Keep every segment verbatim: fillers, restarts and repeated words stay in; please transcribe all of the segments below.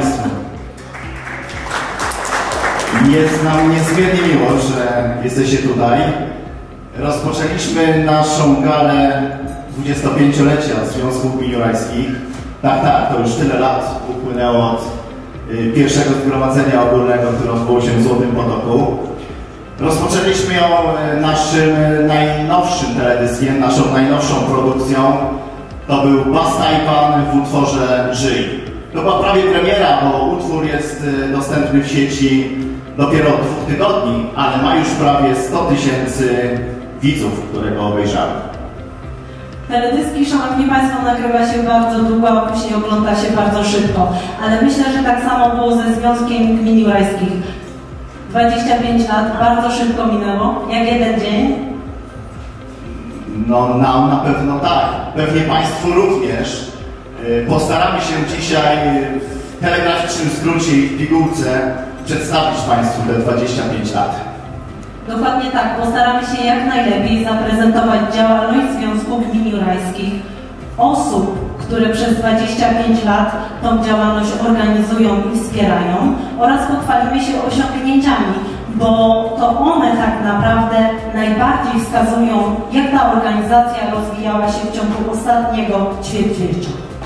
Państwu. Jest nam niezmiernie miło, że jesteście tutaj. Rozpoczęliśmy naszą galę dwudziestopięciolecia Związku Gmin Jurajskich. Tak, tak, to już tyle lat upłynęło od y, pierwszego zgromadzenia ogólnego, które odbyło się w Złotym Potoku. Rozpoczęliśmy ją naszym najnowszym teledyskiem, naszą najnowszą produkcją. To był Basta i Pan w utworze Żyj. To była prawie premiera, bo utwór jest dostępny w sieci dopiero od dwóch tygodni, ale ma już prawie sto tysięcy widzów, które go obejrzały. Teledyski, szanowni Państwo, nagrywa się bardzo długo, a później ogląda się bardzo szybko. Ale myślę, że tak samo było ze Związkiem Gmin Jurajskich. dwadzieścia pięć lat bardzo szybko minęło, jak jeden dzień. No nam na pewno tak, pewnie Państwu również. Postaramy się dzisiaj w telegraficznym skrócie i w pigułce przedstawić Państwu te dwadzieścia pięć lat. Dokładnie tak, postaramy się jak najlepiej zaprezentować działalność Związku Gmin Jurajskich, osób, które przez dwadzieścia pięć lat tą działalność organizują i wspierają, oraz pochwalimy się osiągnięciami, bo to one tak naprawdę najbardziej wskazują, jak ta organizacja rozwijała się w ciągu ostatniego ćwierćwiecza.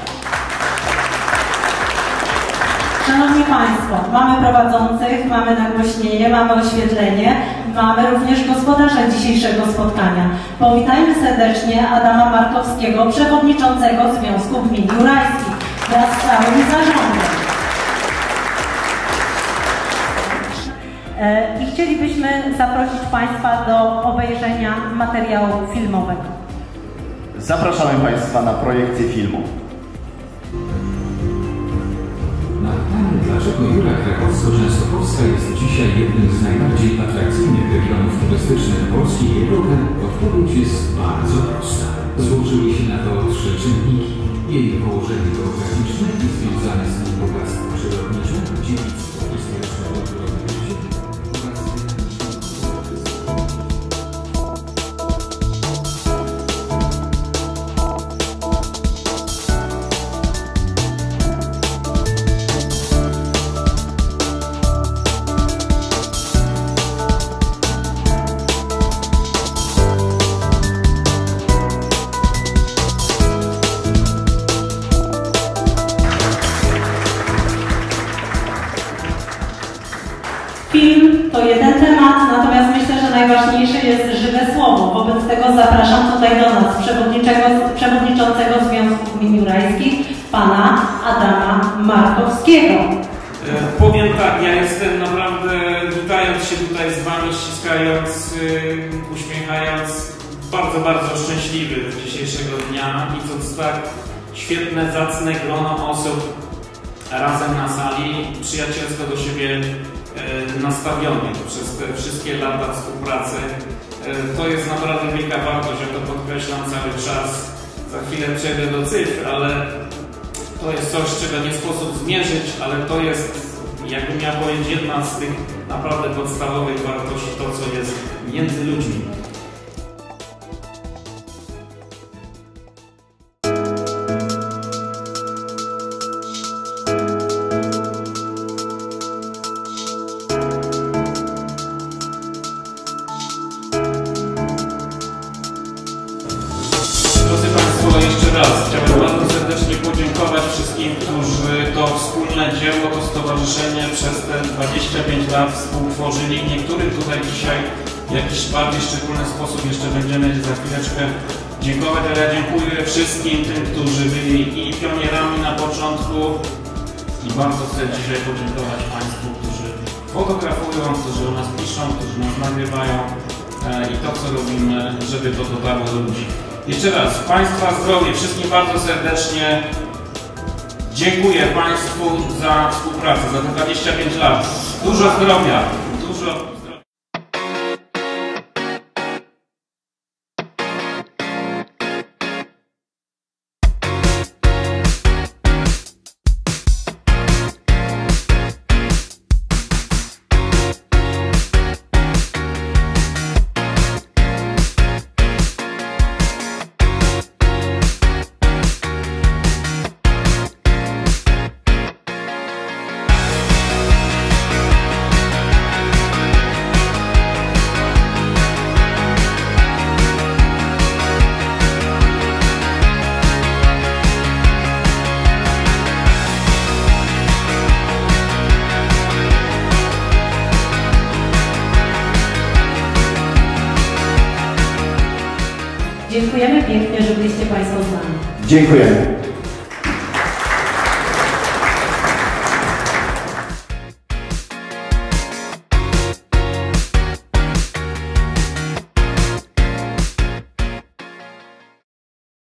Szanowni Państwo, mamy prowadzących, mamy nagłośnienie, mamy oświetlenie, mamy również gospodarza dzisiejszego spotkania. Powitajmy serdecznie Adama Markowskiego, przewodniczącego Związku Gmin Jurajskich, wraz z całym zarządem. I chcielibyśmy zaprosić Państwa do obejrzenia materiału filmowego. Zapraszamy Państwa na projekcję filmu. Dlaczego Jura Krakowsko-Częstochowska jest dzisiaj jednym z najbardziej atrakcyjnych regionów turystycznych Polski i Europy? Odpowiedź jest bardzo prosta. Złożyły się na to trzy czynniki. Jej położenie geograficzne i związane z nim bogactwo przyrodnicze, dziedzictwo historyczno-kulturowe ziemi oraz Film to jeden temat, natomiast myślę, że najważniejsze jest żywe słowo. Wobec tego zapraszam tutaj do nas przewodniczącego Związku Gmin Jurajskich, pana Adama Markowskiego. E, powiem tak, ja jestem naprawdę, witając się tutaj z Wami, ściskając, y, uśmiechając, bardzo, bardzo szczęśliwy dzisiejszego dnia, widząc tak świetne, zacne grono osób razem na sali, przyjacielsko do siebie nastawionych przez te wszystkie lata współpracy. To jest naprawdę wielka wartość, ja to podkreślam cały czas. Za chwilę przejdę do cyfr, ale to jest coś, czego nie sposób zmierzyć, ale to jest, jakbym miał powiedzieć, jedna z tych naprawdę podstawowych wartości, to co jest między ludźmi. Drodzy Państwo, jeszcze raz chciałbym bardzo serdecznie podziękować wszystkim, którzy to wspólne dzieło, to stowarzyszenie przez te dwadzieścia pięć lat współtworzyli. Niektórym tutaj dzisiaj w jakiś bardziej szczególny sposób jeszcze będziemy za chwileczkę dziękować, ale ja dziękuję wszystkim tym, którzy byli i pionierami na początku, i bardzo chcę dzisiaj podziękować Państwu, którzy fotografują, którzy o nas piszą, którzy nas nagrywają i to, co robimy, żeby to dotarło do ludzi. Jeszcze raz, Państwa zdrowie, wszystkim bardzo serdecznie dziękuję Państwu za współpracę, za te dwadzieścia pięć lat. Dużo zdrowia, dużo... Dziękujemy pięknie, że byliście Państwo z nami. Dziękujemy.